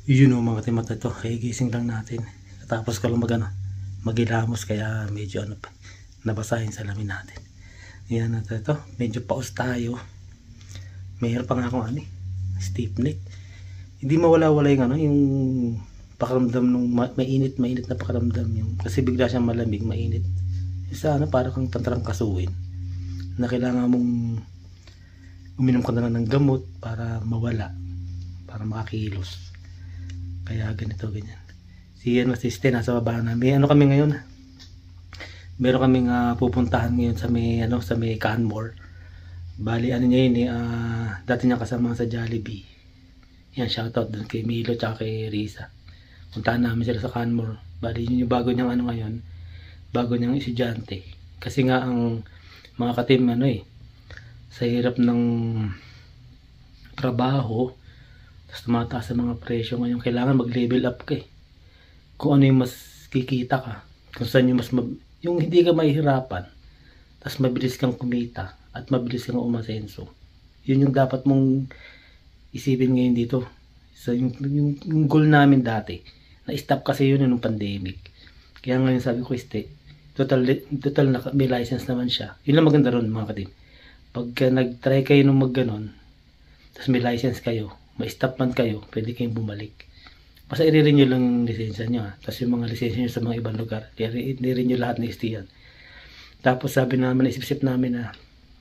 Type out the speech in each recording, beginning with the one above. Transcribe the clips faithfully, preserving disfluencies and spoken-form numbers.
Yun o mga timata to, kaya gising lang natin. Tapos ko lang mag ano, magilamos kaya medyo ano pa, nabasahin sa lamin natin. Yan na ito, medyo paus tayo. Mayroon pa nga akong ano, stiff neck. Hindi mawala-wala yung ano, yung pakiramdam nung mainit, mainit na pakiramdam yung, kasi bigla siyang malamig, mainit. Isa ano, para kang tantrang kasuin. Na kailangan mong uminom ka na lang ng gamot para mawala, para makakilos. Kaya ganito, ganyan. Si ano, si Ste, nasa baba namin. Ano kami ngayon? Meron kaming uh, pupuntahan ngayon sa may, ano, sa may Canmore. Bali, ano niya yun eh, uh, dati niya kasama sa Jollibee. Yan, shoutout dun kay Milo tsaka kay Risa. Puntahan namin sila sa Canmore. Bali, yun yung bago niyang ano ngayon, bago niyang estudyante. Kasi nga ang mga katim, ano eh, sa hirap ng trabaho, tapos tumataas sa mga presyo ngayon, kailangan mag-level up ka eh. Kung ano yung mas kikita ka, kung saan yung mas mab yung hindi ka mahihirapan, tapos mabilis kang kumita at mabilis kang umasenso. Yun yung dapat mong isipin ngayon dito. So yung, yung, yung goal namin dati, na-stop kasi yun nung pandemic. Kaya ngayon sabi ko, Este, total, total na, may license naman siya. Yun lang maganda ron mga katin. Pagka nag-try kayo nung mag-ganon, tapos may license kayo, may stop man kayo, pwede kayong bumalik. Basta i-renew lang yung lisensya nyo. Ha? Tapos yung mga lisensya nyo sa mga ibang lugar, i-renew lahat na istiyan. Tapos sabi namin, isip-isip namin na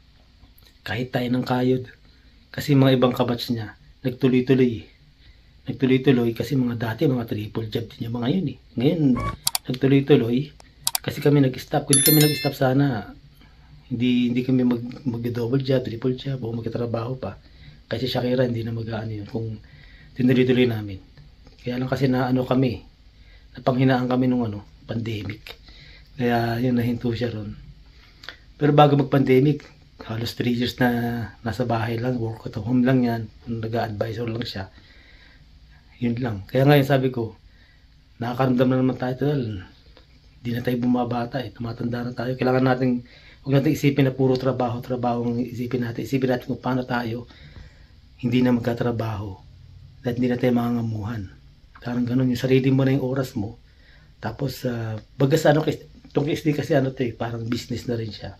kahit tayo ng kayod, kasi mga ibang kabatch niya, nagtuloy-tuloy. Nagtuloy-tuloy kasi mga dati, mga triple job din yung mga yun eh. Ngayon, nagtuloy-tuloy, kasi kami nag-stop. Kung hindi kami nag-stop sana, hindi hindi kami mag, mag-double job, triple job, o magkatrabaho pa. Kasi Shakira, hindi na mag-ano yun kung tinuloy-tuloy namin. Kaya lang kasi na ano kami, napanghinaan kami nung ano, pandemic. Kaya yun, nahinto siya ron. Pero bago mag-pandemic, halos three years na nasa bahay lang, work at home lang yan, nag-a-advisor lang siya. Yun lang. Kaya ngayon sabi ko, nakakaramdam na naman tayo dahil hindi na tayo bumabata eh, tumatanda na tayo. Kailangan natin, huwag natin isipin na puro trabaho, trabaho ang isipin natin. Isipin natin kung paano tayo hindi na magkatrabaho at hindi na tayo mangangamuhan. Parang ganun, yung sarili mo na yung oras mo. Tapos, uh, bagas ano, itong S D kasi ano to eh, parang business na rin siya.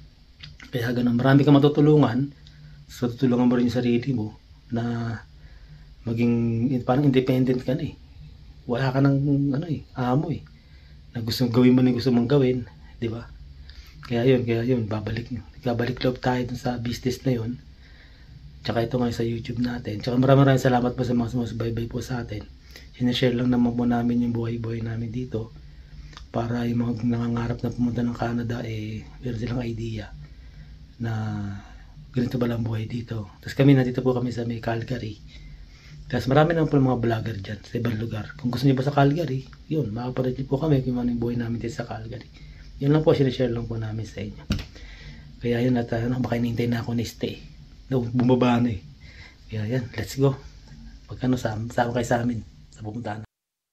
Kaya ganun, marami kang matutulungan. So, tutulungan mo rin yung sarili mo na maging, parang independent ka na eh. Wala ka ng, ano eh, amo eh. Na gusto gawin mo na gusto mong gawin, di ba? Kaya yun, kaya yun, babalik, babalik loob tayo dun sa business na yun. Tsaka ito ngayon sa YouTube natin. Tsaka maraming maraming salamat po sa mga sumusubaybay po sa atin. Sinashare lang naman po namin yung buhay-buhay namin dito para yung mga nangangarap na pumunta ng Canada eh meron silang idea na ganito ba lang buhay dito. Tapos kami nandito po kami sa may Calgary. Tapos marami naman po mga vlogger dyan sa ibang lugar. Kung gusto niyo po sa Calgary, yun, makapanood po kami kung ano yung buhay namin dito sa Calgary. Yun lang po, sinashare lang po namin sa inyo. Kaya yun, at ano, baka hinihintay na ako ni Stay. No, bumaba na eh. Kaya yan, let's go. Pagkano sama, sama kayo sa amin sa pupuntahan.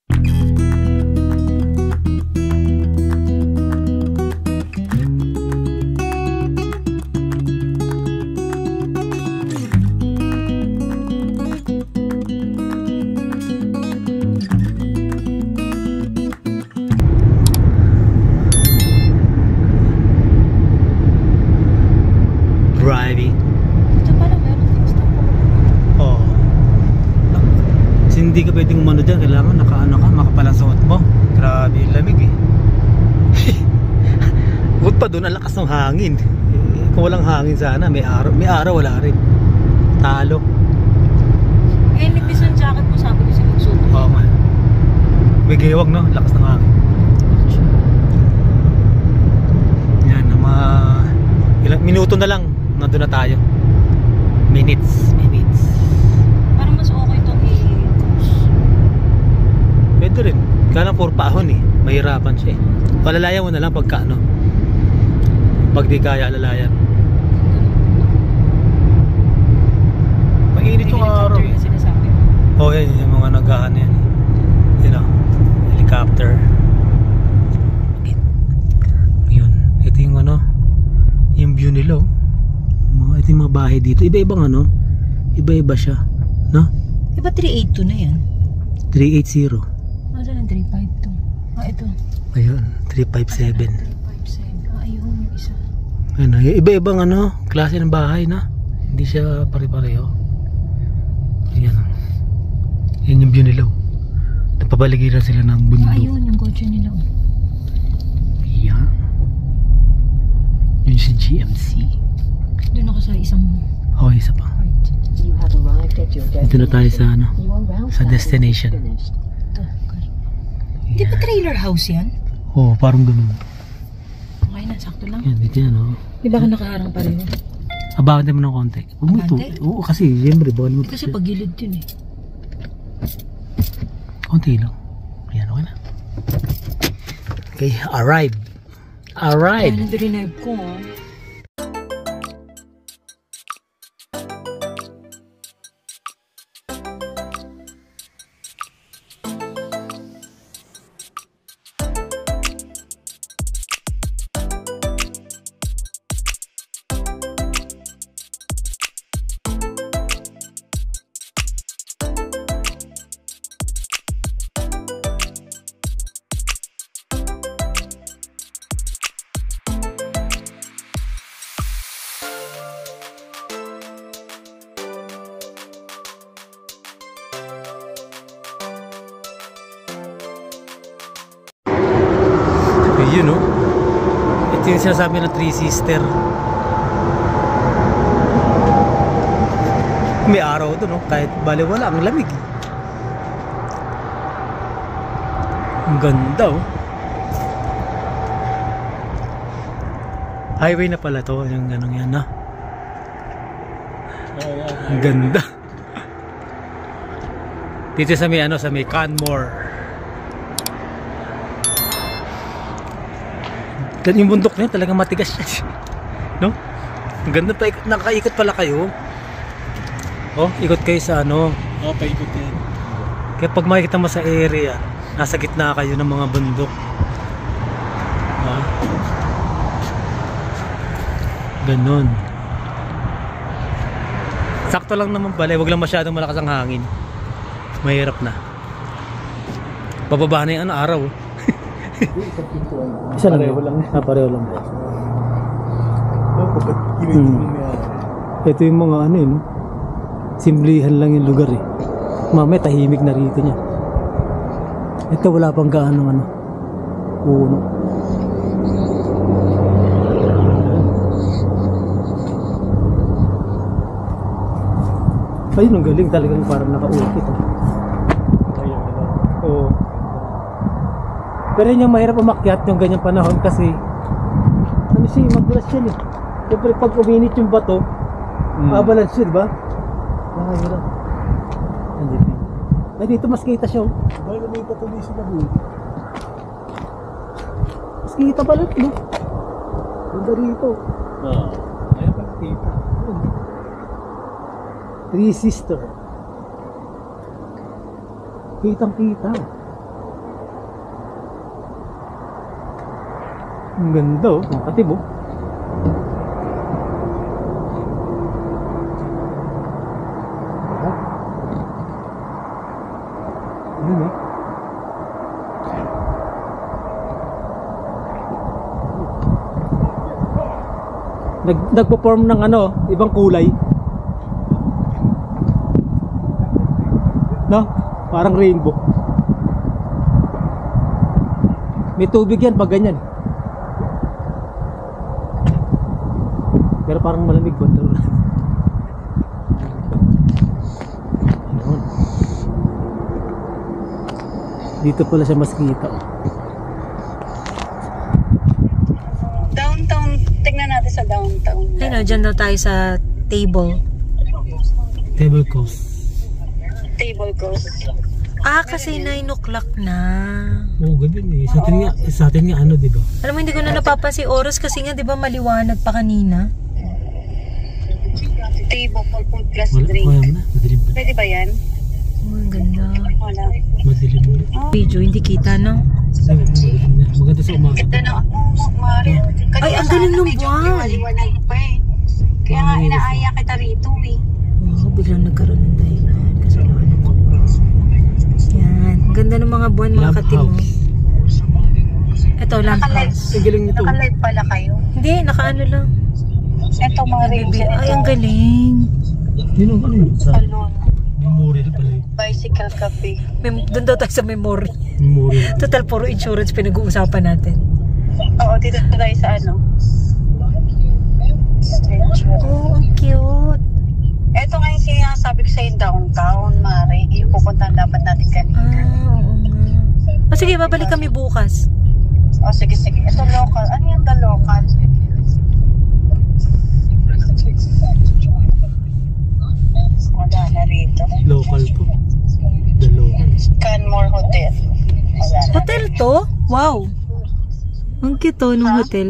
Driving. Ito pala meron things na po. Oo. Kasi hindi ka pwedeng umano dyan. Kailangan nakaano ka, makapalasot mo. Grabe yung lamig eh. Bukod pa doon, ang lakas ng hangin. Eh, kung walang hangin sana, may araw, may araw wala rin. Talo. Eh, nipis ang jacket mo, sabi ko si magsuot. Oo man. May gewag no, lakas ng hangin. Yan, na mga ilang minuto na lang. Nandun na tayo. Minutes, minutes. Parang mas okay itong i-cruise. Pwede rin. Kaya lang puro paahon eh. Mahirapan siya eh. Palalayan mo na lang pagka ano. Pag di kaya alalayan. Mainit yung araw. Yung sinasabi. Oh yan, yung mga nagahan yan. You know, helicopter. Yun. Ito yung ano, yung view nila oh. Ito yung mga bahay dito. Iba-ibang ano, iba-iba siya, no? Diba three eighty-two na yan? three eighty. Ano ng three five two? Ah, ito. Ayun, three five seven. three five seven. Ah, ayun yung isa. Ano, iba-ibang ano, klase ng bahay na. Hindi siya pare-pareho. Ayan. Yan yung view nila. Oh. Napapaligiran sila ng Ah, bundok. ayun yung kotse nila. Oh. Ayan. Yun si G M C. Doon ako sa isang Oh, isa pa. part. Dito na tayo sa ano, sa destination. Ito. Di ba trailer house yan? Oh, parang ganun. Okay na, sakto lang. Yan, dito yan oh. Di ba ka nakaharang pareho? Abante mo ng konti. Huwag mo ito. Abante? Oo, kasi siyempre, bawal mo. Eh, kasi pagilid yun eh. Konti lang. Ayan, okay na. Okay, arrive. Arrive. Kaya na-drive ko ah. Yun oh. Ito yung sinasabi ng Three Sister. May araw doon oh. Kahit baliwala, ang lamig. Ang ganda oh. Highway na pala to. Yung ganong yan no. Ang ganda. Dito sa may ano, sa may Canmore. Dan yung bundok niya talagang matigas siya. No? Ang ganda pa, nakaikot pala kayo. Oh, ikot kayo sa ano. Oo, oh, paikot yan. Kaya pag makikita mo sa area, nasa gitna kayo ng mga bundok. Ah. Ganon. Sakto lang naman pala, wag lang masyadong malakas ang hangin. Mahirap na. Bababa na yung ano, araw. Isa lang. Pareho lang. Ah, pareho lang. Hmm. Ito yung mga ano yun. Simplihan lang yung lugar eh. Mamaya tahimik na rito niya. Ito wala pang gaano ano. Puno. Ayun ang galing talagang parang nakaukit oh. Oo. Pero yun yung mahirap umakyat yung ganyang panahon kasi ano siya, madulas yan eh. Siyempre pag uminit yung bato, mm. avalanche siya, diba? Ah, hirap. Nandito. Ay, dito mas kita siya oh. Dahil may patuloy sila doon. Mas kita pala ito, no? Ganda rito. Oo. Ayaw pa kita. Three Sister. Kitang kita. Ang ganda oh, ang katib oh. Ayun eh. Nag nagpo-form ng ano, ibang kulay. No? Parang rainbow. May tubig yan pag ganyan. Pero parang malamig ba ito? Dito pala siya mas kita. Downtown, tingnan natin sa downtown. Ayun o, dyan daw tayo sa table. Table coast. Table coast. Ah, kasi nine o'clock na. Oo, oh, gabi eh. Sa atin nga, sa atin nga ano, di ba? Alam mo, hindi ko na napapansin oras kasi nga, di ba, maliwanag pa kanina? Table plus Wala, drink. wala mo na. Madilim pa. Pwede ba yan? Oh, ang ganda. Wala. Madilim na. Video, hindi kita, no? Ay, madilim na. Maganda sa umaga. Ganda na ako, Mari. Ay, ang galing ng buwan. Maliwanag pa eh. Kaya nga, inaaya kita rito eh. Wow, biglang nagkaroon ng dahilan. Kasi ano ko. Yan. Ganda ng mga buwan, mga Love katimo. house. Ito, lamp Nakalive. house. Ang galing nito. Nakalive pala kayo. Hindi, nakaano lang. Ito mga Baby, ranger. ay, ang galing. Yun ang ano yun? Sa Salon. memorial pala yun. Bicycle cafe. Mem doon daw tayo sa memory. Memorial. Total, puro insurance pinag-uusapan natin. Oo, dito tayo sa ano. Oh, ang cute. Ito nga yung sinasabi ko sa'yo downtown, Mare. Yung pupuntahan dapat natin kanina. Ah, oo nga. O sige, babalik kami bukas. O sige, sige. Ito local. Ano yung the local? Wala na rito. Local po. The local. Canmore Hotel. Wala na. Hotel to? Wow. Ang cute to ng hotel.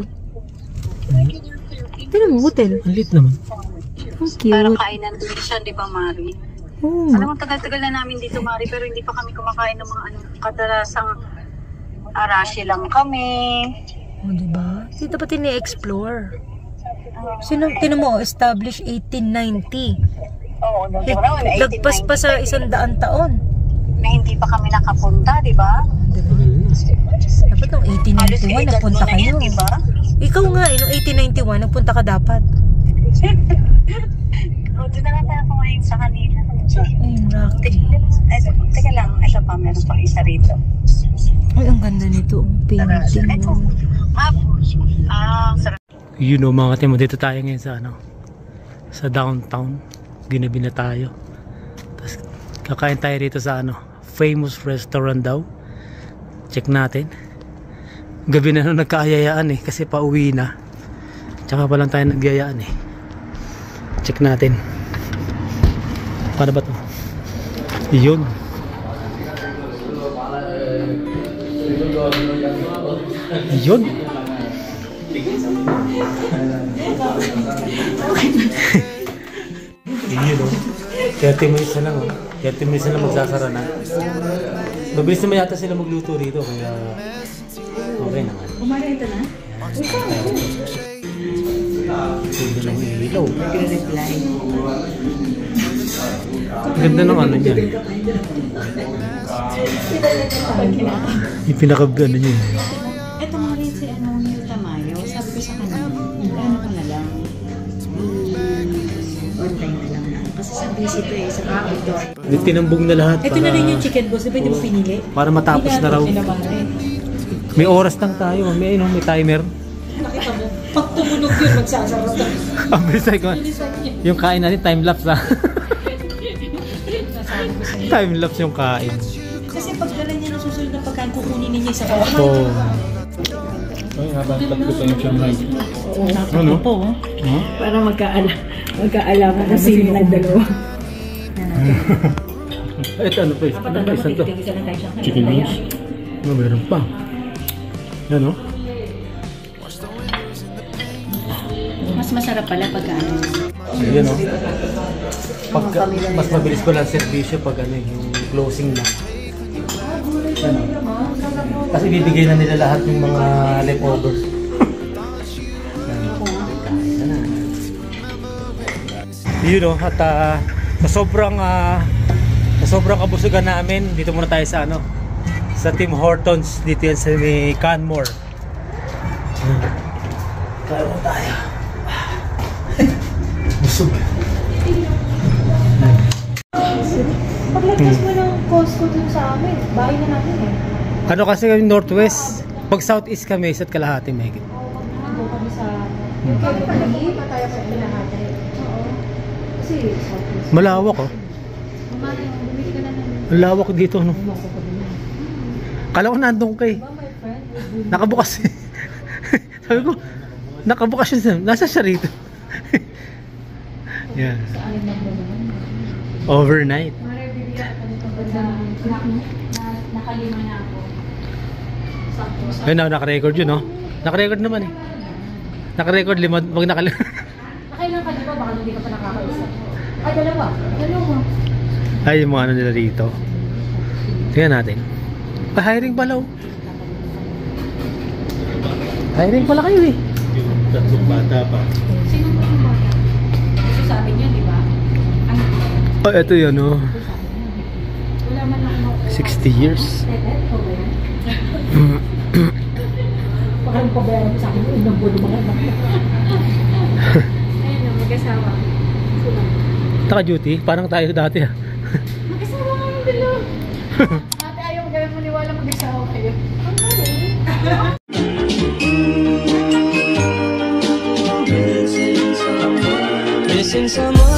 Tignan mo, hotel. Ang lit naman. Ang Parang cute. kainan din siya, di ba, Mari? Oh. Alam mo, tagal-tagal na namin dito, Mari, pero hindi pa kami kumakain ng mga ano, kadalasang arashi lang kami. Oh, diba? Hindi dapat ini-explore. Sino, tinan mo, established eighteen ninety. Oo, no, di ba naman, Lagpas pa sa isang daan taon. na hindi pa kami nakapunta, di ba? Diba? Dapat nung eighteen Halos ninety-one, edad mo nagpunta na kayo. yan, di ba? Ikaw nga, eh, nung eighteen ninety-one, nagpunta ka dapat. O, doon na lang tayo kumain sa kanila. Ay, Rocky. Ito, teka lang, ito pa, meron pa isa rito. Ay, ang ganda nito. Ang painting. Ito, ah, ah, sarap. You know mga timo, dito tayo ngayon sa ano, sa downtown. Ginabi na tayo. Tapos kakain tayo rito sa ano, famous restaurant daw. Check natin. Gabi na nung nagkaayayaan eh, kasi pauwi na. Tsaka pa lang tayo nagyayaan eh. Check natin. Paano ba to? Yun. Yun. Yun o. thirty minutes na lang o. thirty minutes na lang magsasara na. Mabilis naman yata sila magluto rito. Kaya okay naman. Umarito na? Ganda ng ilaw. Nag-reply. Ganda ng ano niya. Yung pinaka ano niya. Ito nga rin si ano, Mil Tamayo. Sabi ko sa kanya, ano ko na lang, online na lang na. Kasi sa busy to eh, sa outdoor. Yung tinambog na lahat. Ito na rin yung chicken balls. Di ba hindi mo pinili? Para matapos na raw. May oras lang tayo. May, ano, may timer. Nakita mo, pag tumunog yun, magsasarap na. Ang bilis ko. Yung kain natin, time-lapse ha. Time-lapse yung kain. Kasi pag dala niya ng susunod na pagkain, kukunin niya sa bawah. Oh. Ay, habang tatlo pa yung Shanghai. Ano? po, Huh? para magkaala, magkaalaman na sino ng dalawa. Ito ano pa? Ano pa isang to? Chicken wings? Ano meron pa? Yan o? Mas masarap pala pag ano. Yan o. Pagka, mas mabilis ko lang servisyo pag ano yung closing na. Yan o. Kasi bibigay na nila lahat yung mga leftovers. Yun o, at uh, sa sobrang uh, sa sobrang kabusugan namin, dito muna tayo sa ano, sa Tim Hortons, dito yan sa may Canmore. Kaya mo tayo. Busog. Paglagpas mo ng Costco dun sa amin, bahay na natin eh. Ano kasi kami northwest, pag southeast kami, isa't kalahati may higit. Nandun kami sa... Kaya pala hindi pa tayo sa pinahati. Oo. Kasi southeast. Malawak oh. Mamaya, bumili ka na ng... Ang lawak dito no. Kala ko nandun kay. Diba my friend? Nakabukas. Sabi ko, nakabukas yun siya. Nasa siya rito. Yan. Sa alin lang ba naman? Overnight. Nakalima na ako. Sakto. Ayun na, naka-record yun no. Naka-record naman eh. Naka-record lima. Pag nakal... Nakailan ka di ba? Baka hindi ka pa nakakausap. Ay, dalawa. Dalawa. Ay, yung mga ano nila rito. Tingnan natin. Ah, hiring pala oh. Hiring pala kayo eh. Yung tatlong bata pa. Sino po yung bata? Gusto sabi niya, di ba? Ano? Oh, eto yun oh. Wala man ako. Si sixty years. Parang pabayaran mo sa akin yung unang buwan ng mga anak. Ayun, mag-asawa. Naka-duty? Parang tayo dati ah. Mag-asawa nga yung dalawa. Ate, ayaw mo gawin mo niwala mag-asawa kayo. Missing someone